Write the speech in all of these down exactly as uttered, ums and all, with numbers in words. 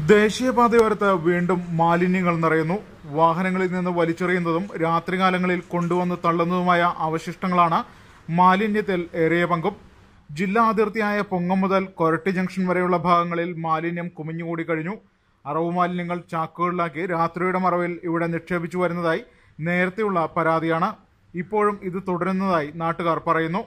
ദേശീയപാതയോരത്ത് വീണ്ടും മാലിന്യങ്ങൾ നിറയുന്നു. വാഹനങ്ങളിൽ നിന്ന് വലിച്ചെറിയുന്നതും രാത്രികാലങ്ങളിൽ കൊണ്ടുവന്ന് തള്ളുന്നതുമായ അവശിഷ്ടങ്ങളാണ് മാലിന്യത്തിൽ ഏറിയ പങ്കും. ജില്ലാ അതിർത്തിയായ പൊങ്ങം മുതൽ കൊരട്ടി ജംഗ്ഷൻ വരെയുള്ള ഭാഗങ്ങളിൽ മാലിന്യം കുമിഞ്ഞുകൂടി കഴിഞ്ഞു. അറവു മാലിന്യങ്ങൾ ചാക്കുകളിലാക്കി രാത്രിയുടെ മറവിൽ ഇവിടെ നിക്ഷേപിച്ചു വരുന്നതായി നേരത്തെയുള്ള പരാതിയാണ്. ഇപ്പോഴും ഇത് തുടരുന്നതായി നാട്ടുകാർ പറയുന്നു.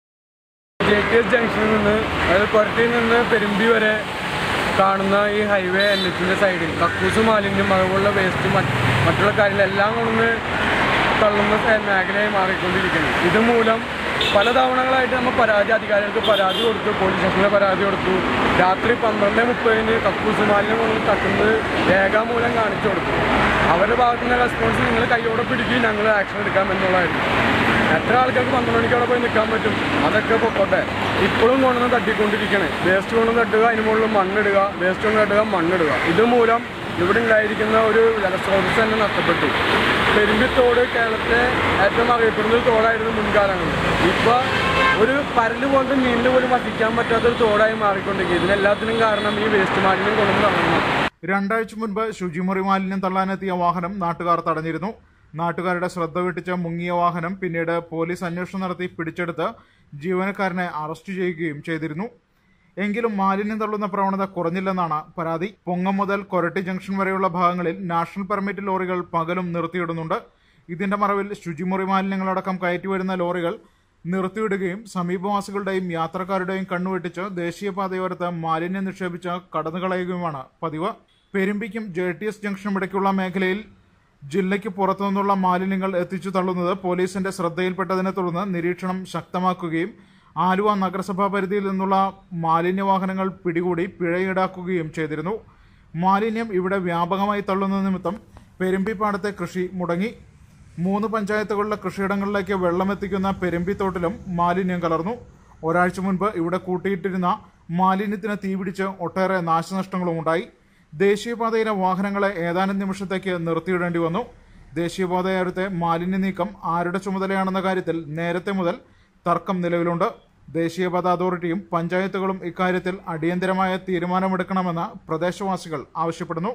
ജംഗ്ഷനിൽ നിന്ന് അതായത് കൊരട്ടിയിൽ നിന്ന് പെരുമ്പി വരെ കാണുന്ന ഈ ഹൈവേ എൻ എച്ചിൻ്റെ സൈഡിൽ കക്കൂസ് മാലിന്യം അതുപോലുള്ള വേസ്റ്റ് മറ്റുള്ള കാര്യങ്ങളെല്ലാം കൊണ്ടുവന്ന് തള്ളുന്ന മേഖലയായി മാറിക്കൊണ്ടിരിക്കുന്നു. ഇതുമൂലം പല തവണകളായിട്ട് നമ്മൾ പരാതി അധികാരികൾക്ക് പരാതി കൊടുത്തു, പോലീസ് സ്റ്റേഷനിൽ പരാതി കൊടുത്തു. രാത്രി പന്ത്രണ്ട് മുപ്പതിന് കക്കൂസ് മാലിന്യം കൊണ്ട് തട്ടുന്നത് രേഖാമൂലം കാണിച്ചു കൊടുത്തു. അവരുടെ ഭാഗത്തു നിന്ന് റെസ്പോൺസ് നിങ്ങൾ കൈയോടെ പിടിക്കുകയും ഞങ്ങൾ ആക്ഷൻ എടുക്കാം എന്നുള്ളതായിരുന്നു. എത്ര ആൾക്കാർക്ക് പന്ത്രണ്ട് മണിക്ക് അവിടെ പോയി നിൽക്കാൻ പറ്റും? അതൊക്കെ പൊക്കോട്ടെ. ഇപ്പോഴും കൊണ്ടുവന്ന് തട്ടിക്കൊണ്ടിരിക്കണേ. വേസ്റ്റ് കൊണ്ടുവന്ന് തട്ടുക, അതിന് മുകളിൽ മണ്ണിടുക, വേസ്റ്റ് കൊണ്ട് തട്ടുക, മണ്ണിടുക. ഇതുമൂലം ഇവിടെ ഉണ്ടായിരിക്കുന്ന ഒരു ജലസ്രോതസ് തന്നെ നഷ്ടപ്പെട്ടു. പെരുമ്പിത്തോട് കേരളത്തിലെ ഏറ്റവും അറിയപ്പെടുന്ന ഒരു തോടായിരുന്നു മുൻകാലങ്ങളിൽ. ഇപ്പോൾ ഒരു പരല് പോലത്തെ മീനിന് പോലും വസിക്കാൻ പറ്റാത്തൊരു തോടായി മാറിക്കൊണ്ടിരിക്കുക. ഇതിനെല്ലാത്തിനും കാരണം ഈ വേസ്റ്റ് മാലിന്യം കൊണ്ടുവന്ന് തള്ളണം. രണ്ടാഴ്ച മുൻപ് ശുചിമുറി മാലിന്യം തള്ളാനെത്തിയ വാഹനം നാട്ടുകാർ തടഞ്ഞിരുന്നു. നാട്ടുകാരുടെ ശ്രദ്ധ വെട്ടിച്ച മുങ്ങിയ വാഹനം പിന്നീട് പോലീസ് അന്വേഷണം നടത്തി പിടിച്ചെടുത്ത് ജീവനക്കാരനെ അറസ്റ്റ് ചെയ്യുകയും ചെയ്തിരുന്നു. എങ്കിലും മാലിന്യം തള്ളുന്ന പ്രവണത കുറഞ്ഞില്ലെന്നാണ് പരാതി. പൊങ്ങം മുതൽ കൊരട്ടി ജംഗ്ഷൻ വരെയുള്ള ഭാഗങ്ങളിൽ നാഷണൽ പെർമിറ്റ് ലോറികൾ പകലും നിർത്തിയിടുന്നുണ്ട്. ഇതിന്റെ മറവിൽ ശുചിമുറി മാലിന്യങ്ങളടക്കം കയറ്റിവരുന്ന ലോറികൾ നിർത്തിയിടുകയും സമീപവാസികളുടെയും യാത്രക്കാരുടെയും കണ്ണുവെട്ടിച്ച് ദേശീയപാതയോരത്ത് മാലിന്യം നിക്ഷേപിച്ച് കടന്നുകളയുകയുമാണ് പതിവ്. പെരുമ്പിക്കും ജെ ടി എസ് ജംഗ്ഷനും ഇടയ്ക്കുള്ള മേഖലയിൽ ജില്ലയ്ക്ക് പുറത്തുനിന്നുള്ള മാലിന്യങ്ങൾ എത്തിച്ചു തള്ളുന്നത് പോലീസിന്റെ ശ്രദ്ധയിൽപ്പെട്ടതിനെ തുടർന്ന് നിരീക്ഷണം ശക്തമാക്കുകയും ആലുവ നഗരസഭാ പരിധിയിൽ നിന്നുള്ള മാലിന്യ വാഹനങ്ങൾ പിടികൂടി പിഴ ഈടാക്കുകയും ചെയ്തിരുന്നു. മാലിന്യം ഇവിടെ വ്യാപകമായി തള്ളുന്ന നിമിത്തം പെരുമ്പിപ്പാടത്തെ കൃഷി മുടങ്ങി. മൂന്ന് പഞ്ചായത്തുകളിലെ കൃഷിയിടങ്ങളിലേക്ക് വെള്ളമെത്തിക്കുന്ന പെരുമ്പിത്തോട്ടിലും മാലിന്യം കലർന്നു. ഒരാഴ്ച മുൻപ് ഇവിടെ കൂട്ടിയിട്ടിരുന്ന മാലിന്യത്തിന് തീപിടിച്ച് ഒട്ടേറെ നാശനഷ്ടങ്ങളും ഉണ്ടായി. ദേശീയപാതയിലെ വാഹനങ്ങളെ ഏതാനും നിമിഷത്തേക്ക് നിർത്തിയിടേണ്ടി വന്നു. ദേശീയപാതയോരത്തെ മാലിന്യ നീക്കം ആരുടെ ചുമതലയാണെന്ന കാര്യത്തിൽ നേരത്തെ മുതൽ തർക്കം നിലവിലുണ്ട്. ദേശീയപാത അതോറിറ്റിയും പഞ്ചായത്തുകളും ഇക്കാര്യത്തിൽ അടിയന്തരമായ തീരുമാനമെടുക്കണമെന്ന് പ്രദേശവാസികൾ ആവശ്യപ്പെടുന്നു.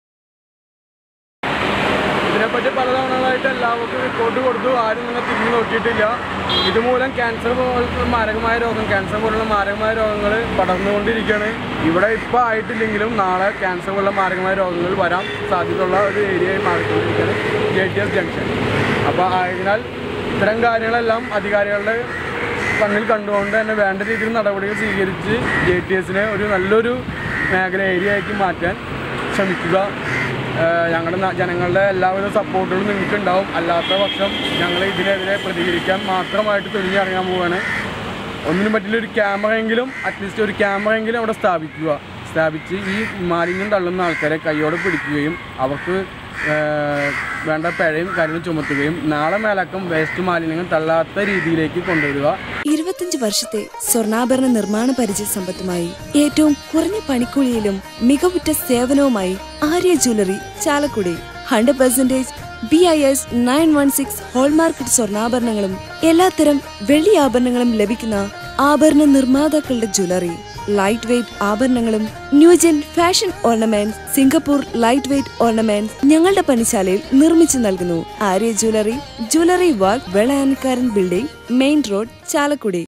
ഇതിനെപ്പറ്റി പലതവണകളായിട്ട് എല്ലാവർക്കും റിപ്പോർട്ട് കൊടുത്തു. ആരും നിങ്ങൾ തിരിഞ്ഞു നോക്കിയിട്ടില്ല. ഇതുമൂലം ക്യാൻസർ പോലുള്ള മാരകമായ രോഗം ക്യാൻസർ പോലുള്ള മാരകമായ രോഗങ്ങൾ പടർന്നുകൊണ്ടിരിക്കുകയാണ്. ഇവിടെ ഇപ്പോൾ ആയിട്ടില്ലെങ്കിലും നാളെ ക്യാൻസർ പോലുള്ള മാരകമായ രോഗങ്ങൾ വരാൻ സാധ്യതയുള്ള ഒരു ഏരിയയായി മാറിക്കൊണ്ടിരിക്കുകയാണ് ജെ ടി എസ് ജംഗ്ഷൻ. അപ്പോൾ ആയതിനാൽ ഇത്തരം കാര്യങ്ങളെല്ലാം അധികാരികളുടെ കണ്ണിൽ കണ്ടുകൊണ്ട് തന്നെ വേണ്ട രീതിയിൽ നടപടികൾ സ്വീകരിച്ച് ജെ ടി എസിനെ ഒരു നല്ലൊരു മേഖല ഏരിയയാക്കി മാറ്റാൻ ശ്രമിക്കുക. ഞങ്ങളുടെ ജനങ്ങളുടെ എല്ലാവിധ സപ്പോർട്ടുകളും നിങ്ങൾക്ക് ഉണ്ടാവും. അല്ലാത്ത പക്ഷം ഞങ്ങൾ ഇതിനെതിരെ പ്രതികരിക്കാൻ മാത്രമായിട്ട് തുനിഞ്ഞിറങ്ങാൻ പോവുകയാണ്. ഒന്നിനും പറ്റില്ല, ഒരു ക്യാമറയെങ്കിലും അറ്റ്ലീസ്റ്റ് ഒരു ക്യാമറയെങ്കിലും അവിടെ സ്ഥാപിക്കുക. സ്ഥാപിച്ച് ഈ മാലിന്യം തള്ളുന്ന ആൾക്കാരെ കൈയോടെ പിടിക്കുകയും അവർക്ക് വേണ്ട പിഴയും കാര്യങ്ങളും ചുമത്തുകയും നാളെ മേലക്കം വേസ്റ്റ് മാലിന്യങ്ങൾ തള്ളാത്ത രീതിയിലേക്ക് കൊണ്ടുവരിക. ഇരുപത്തിയഞ്ച് വർഷത്തെ സ്വർണ്ണാഭരണ നിർമ്മാണ പരിചയ സമ്പത്തുമായി ഏറ്റവും കുറഞ്ഞ പണിക്കൂലിയിലും മികവുറ്റ സേവനവുമായി Arya jewellery Chalakudy. Hundred percentage B I S nine one six hallmarked സ്വർണ്ണാഭരണങ്ങളും എല്ലാത്തരം വെള്ളി ആഭരണങ്ങളും ലഭിക്കുന്ന ആഭരണ നിർമ്മാതാക്കളുടെ ജ്വല്ലറി. ലൈറ്റ് വെയ്റ്റ് ആഭരണങ്ങളും new gen fashion ornaments, Singapore light weight ornaments ഞങ്ങളുടെ പണിശാലയിൽ നിർമ്മിച്ചു നൽകുന്നു. Arya jewellery, jewellery wall, Velayanikkaran building, main road, Chalakudy.